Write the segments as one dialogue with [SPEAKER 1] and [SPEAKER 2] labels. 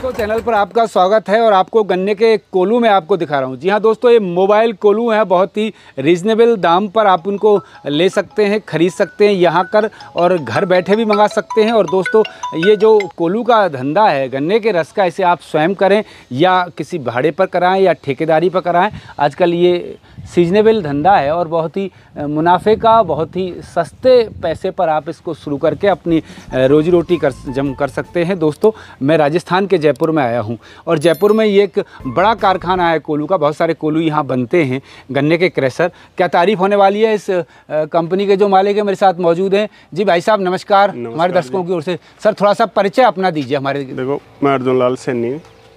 [SPEAKER 1] दोस्तों चैनल पर आपका स्वागत है और आपको गन्ने के कोल्हू में आपको दिखा रहा हूँ। जी हाँ दोस्तों, ये मोबाइल कोल्हू है, बहुत ही रीज़नेबल दाम पर आप उनको ले सकते हैं, ख़रीद सकते हैं यहाँ कर और घर बैठे भी मंगा सकते हैं। और दोस्तों ये जो कोल्हू का धंधा है गन्ने के रस का, इसे आप स्वयं करें या किसी भाड़े पर कराएं या ठेकेदारी पर कराएं, आजकल ये सीजनेबल धंधा है और बहुत ही मुनाफे का, बहुत ही सस्ते पैसे पर आप इसको शुरू करके अपनी रोजी रोटी कर सकते हैं। दोस्तों मैं राजस्थान के जयपुर में आया हूं और जयपुर में ये एक बड़ा कारखाना है कोल्हू का, बहुत सारे कोल्हू यहाँ बनते हैं, गन्ने के क्रशर। क्या तारीफ़ होने वाली है इस कंपनी के जो मालिक है मेरे साथ मौजूद हैं। जी भाई साहब नमस्कार, हमारे दर्शकों की ओर से सर थोड़ा सा परिचय अपना दीजिए हमारे।
[SPEAKER 2] देखो मैं अर्जुन लाल सैनी,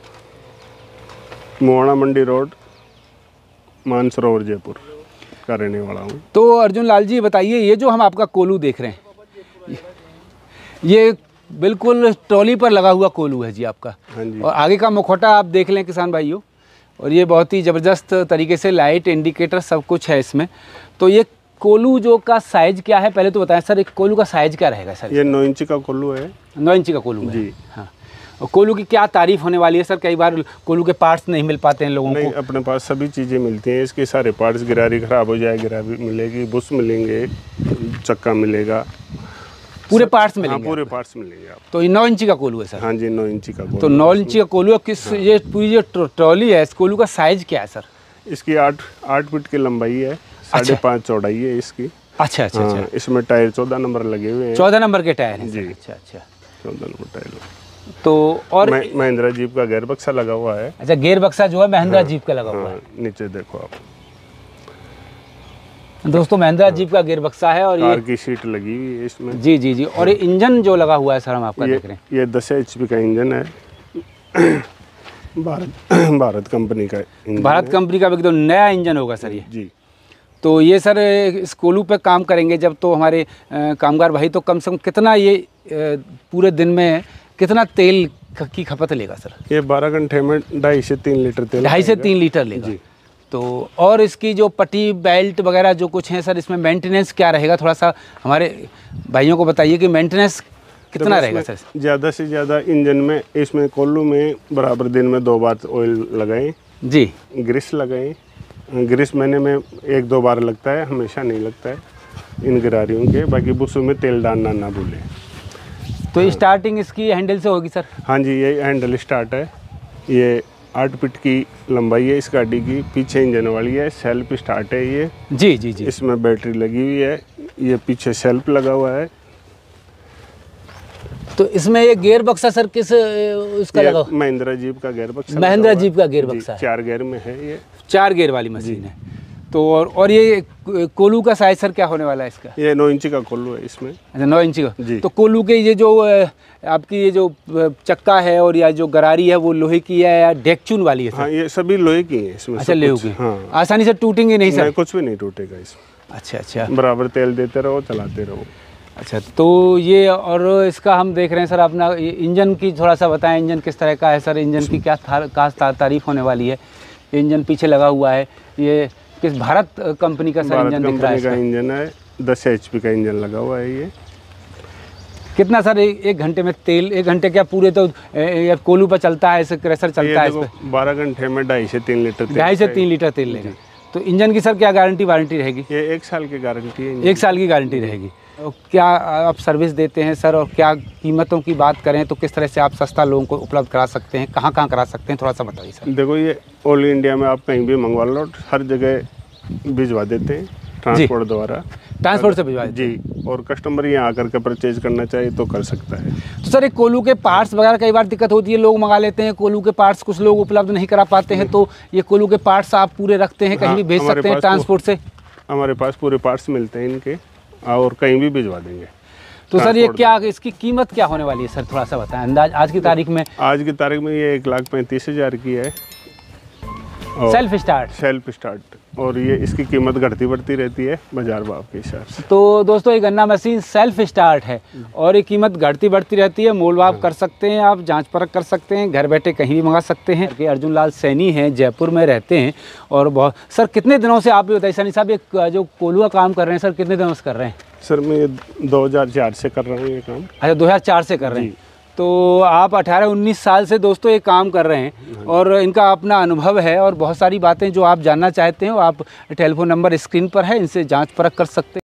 [SPEAKER 2] मोहना मंडी रोड, मानसरोवर जयपुर का रहने वाला हूँ।
[SPEAKER 1] तो अर्जुन लाल जी बताइए, ये जो हम आपका कोल्हू देख रहे हैं ये बिल्कुल ट्रॉली पर लगा हुआ कोल्हू है जी आपका।
[SPEAKER 2] हाँ जी।
[SPEAKER 1] और आगे का मुखौटा आप देख लें किसान भाइयों, और ये बहुत ही ज़बरदस्त तरीके से लाइट इंडिकेटर सब कुछ है इसमें। तो ये कोल्हू जो का साइज़ क्या है पहले तो बताएं सर, एक कोल्हू का साइज़ क्या रहेगा सर?
[SPEAKER 2] ये 9 इंची का कोल्हू है।
[SPEAKER 1] 9 इंची का कोल्हू है
[SPEAKER 2] जी।
[SPEAKER 1] हाँ। और कोल्हू की क्या तारीफ़ होने वाली है सर? कई बार कोल्हू के पार्ट्स नहीं मिल पाते हैं लोगों को।
[SPEAKER 2] नहीं, अपने पास सभी चीज़ें मिलती हैं, इसके सारे पार्ट्स। गिरारी ख़राब हो जाए गिरारी मिलेगी, बुश मिलेंगे, चक्का मिलेगा,
[SPEAKER 1] पूरे पार्ट्स मिलेंगे।
[SPEAKER 2] हाँ, पूरे पार्ट्स मिलेंगे आप।
[SPEAKER 1] तो ये 9 इंची का कोल्हू है सर?
[SPEAKER 2] हाँ जी, 9 इंची का कोल्हू।
[SPEAKER 1] तो 9 इंची का कोल्हू है। किस ये पूरी जो ट्रॉली है इस कोल्हू का साइज़ क्या है सर?
[SPEAKER 2] इसकी 8 फीट की लंबाई है, 5.5 चौड़ाई है इसकी।
[SPEAKER 1] अच्छा अच्छा
[SPEAKER 2] हाँ,
[SPEAKER 1] अच्छा।
[SPEAKER 2] इसमें टायर 14 नंबर लगे हुए हैं।
[SPEAKER 1] 14 नंबर के टायर हैं
[SPEAKER 2] जी।
[SPEAKER 1] अच्छा अच्छा।
[SPEAKER 2] 14 नंबर टायर।
[SPEAKER 1] तो और
[SPEAKER 2] महिंद्रा जीप का गेयर बक्सा लगा हुआ है।
[SPEAKER 1] अच्छा, गेयर बक्सा जो है महिंद्रा जीप का लगा हुआ है।
[SPEAKER 2] नीचे देखो आप
[SPEAKER 1] दोस्तों, महिंद्रा जीप का गेयर बक्सा है और
[SPEAKER 2] कार
[SPEAKER 1] ये
[SPEAKER 2] की सीट लगी हुई है इसमें।
[SPEAKER 1] जी जी जी। और ये इंजन जो लगा हुआ है सर हम आपका देख रहे हैं,
[SPEAKER 2] ये 10 HP का इंजन है। भारत कंपनी का इंजन।
[SPEAKER 1] भारत कंपनी का एकदम नया इंजन होगा सर ये।
[SPEAKER 2] जी।
[SPEAKER 1] तो ये सर इस कोल्हू पे काम करेंगे जब, तो हमारे कामगार भाई तो कम से कम कितना ये पूरे दिन में कितना तेल की खपत लेगा सर?
[SPEAKER 2] ये 12 घंटे में 2.5 से 3 लीटर तेल।
[SPEAKER 1] 2.5 से 3 लीटर लेगा
[SPEAKER 2] जी।
[SPEAKER 1] तो और इसकी जो पट्टी बेल्ट वगैरह जो कुछ है सर, इसमें मेंटेनेंस क्या रहेगा? थोड़ा सा हमारे भाइयों को बताइए कि मेंटेनेंस कितना रहेगा सर?
[SPEAKER 2] ज़्यादा से ज़्यादा इंजन में, इसमें कोल्हू में बराबर दिन में 2 बार ऑयल लगाएं
[SPEAKER 1] जी,
[SPEAKER 2] ग्रीस लगाएं। ग्रीस महीने में 1-2 बार लगता है, हमेशा नहीं लगता है इन गिरारियों के। बाकी बुशों में तेल डालना ना भूलें।
[SPEAKER 1] तो स्टार्टिंग इसकी हैंडल से होगी सर?
[SPEAKER 2] हाँ जी, ये हैंडल स्टार्ट है। ये 8 फीट की लंबाई है इस गाड़ी की, पीछे इंजन वाली है, सेल्फ स्टार्ट है ये।
[SPEAKER 1] जी जी जी।
[SPEAKER 2] इसमें बैटरी लगी हुई है, ये पीछे सेल्फ लगा हुआ है।
[SPEAKER 1] तो इसमें ये गेयर बक्सा सर किस उसका लगा?
[SPEAKER 2] महिंद्रा जीप का गेयर बक्सा।
[SPEAKER 1] महिंद्रा जीप का गेयर बक्सा है।
[SPEAKER 2] 4 गेयर में है ये।
[SPEAKER 1] 4 गेयर वाली मशीन है। तो और ये कोल्हू का साइज सर क्या होने वाला है इसका?
[SPEAKER 2] ये 9 इंची का कोल्हू है इसमें।
[SPEAKER 1] अच्छा, 9 इंची का
[SPEAKER 2] जी।
[SPEAKER 1] तो कोल्हू के ये जो आपकी ये जो चक्का है और या जो गरारी है वो लोहे की है या डेकचून वाली है सर?
[SPEAKER 2] हाँ, ये सभी लोहे की हैं इसमें।
[SPEAKER 1] अच्छा, लोहे की।
[SPEAKER 2] हाँ,
[SPEAKER 1] आसानी से टूटेंगे नहीं सर?
[SPEAKER 2] नहीं, कुछ भी नहीं टूटेगा इसमें।
[SPEAKER 1] अच्छा अच्छा।
[SPEAKER 2] बराबर तेल देते रहो, चलाते रहो।
[SPEAKER 1] अच्छा, तो ये और इसका हम देख रहे हैं सर अपना इंजन की थोड़ा सा बताएं, इंजन किस तरह का है सर? इंजन की क्या खास तारीफ होने वाली है? इंजन पीछे लगा हुआ है, ये किस भारत कंपनी का सर इंजन दिख रहा है?
[SPEAKER 2] भारत कंपनी का इंजन है, 10 HP का इंजन लगा हुआ है ये।
[SPEAKER 1] कितना सर एक घंटे में तेल? 1 घंटे क्या पूरे तो कोल्हू पर चलता है, ऐसे क्रशर चलता है इस पे?
[SPEAKER 2] 12 घंटे में 2.5 से 3 लीटर तेल।
[SPEAKER 1] 2.5 से 3 लीटर तेल लेगा। तो इंजन की सर क्या गारंटी वारंटी रहेगी?
[SPEAKER 2] ये 1 साल की गारंटी है।
[SPEAKER 1] 1 साल की गारंटी रहेगी। और क्या आप सर्विस देते हैं सर? और क्या कीमतों की बात करें तो किस तरह से आप सस्ता लोगों को उपलब्ध करा सकते हैं? कहाँ कहाँ करा सकते हैं, थोड़ा सा बताइए सर।
[SPEAKER 2] देखो, ये ऑल इंडिया में आप कहीं भी मंगवा लो, हर जगह भिजवा देते हैं ट्रांसपोर्ट द्वारा।
[SPEAKER 1] ट्रांसपोर्ट से भिजवा देते
[SPEAKER 2] जी। और कस्टमर यहाँ आकर के परचेज करना चाहिए तो कर सकता है।
[SPEAKER 1] तो सर एक कोल्हू के पार्ट्स वगैरह कई बार दिक्कत होती है, लोग मंगा लेते हैं कोल्हू के पार्ट्स, कुछ लोग उपलब्ध नहीं करा पाते हैं, तो ये कोल्हू के पार्ट्स आप पूरे रखते हैं, कहीं भी भेज सकते हैं ट्रांसपोर्ट से?
[SPEAKER 2] हमारे पास पूरे पार्ट्स मिलते हैं इनके, और कहीं भी भिजवा देंगे।
[SPEAKER 1] तो सर ये क्या, इसकी कीमत क्या होने वाली है सर? थोड़ा सा बताएं अंदाज आज की तारीख में।
[SPEAKER 2] आज की तारीख में ये 1,35,000 की है।
[SPEAKER 1] Self start?
[SPEAKER 2] Self start. और ये इसकी कीमत घटती बढ़ती रहती है बाजार भाव के हिसाब से।
[SPEAKER 1] तो दोस्तों ये गन्ना मशीन सेल्फ स्टार्ट है और ये कीमत घटती बढ़ती रहती है, मोल भाव कर सकते हैं आप, जांच परख कर सकते हैं, घर बैठे कहीं भी मंगा सकते हैं। कि अर्जुन लाल सैनी हैं, जयपुर में रहते हैं। और बहुत सर कितने दिनों से आप भी बताइए सैनी साहब, ये जो कोल्हू का काम कर रहे हैं सर, कितने दिनों से कर रहे हैं?
[SPEAKER 2] सर मैं 2004 से कर रहा हूँ ये काम।
[SPEAKER 1] अच्छा, 2004 से कर रहे हैं। तो आप 18-19 साल से दोस्तों ये काम कर रहे हैं और इनका अपना अनुभव है और बहुत सारी बातें जो आप जानना चाहते हैं वो आप टेलीफोन नंबर स्क्रीन पर है, इनसे जांच परख कर सकते हैं।